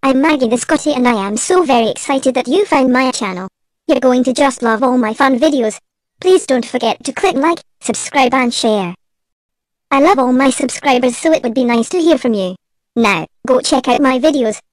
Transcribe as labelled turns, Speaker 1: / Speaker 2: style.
Speaker 1: I'm Maggie the Scottie and I am so very excited that you found my channel. You're going to just love all my fun videos. Please don't forget to click like, subscribe and share. I love all my subscribers, so it would be nice to hear from you. Now, go check out my videos.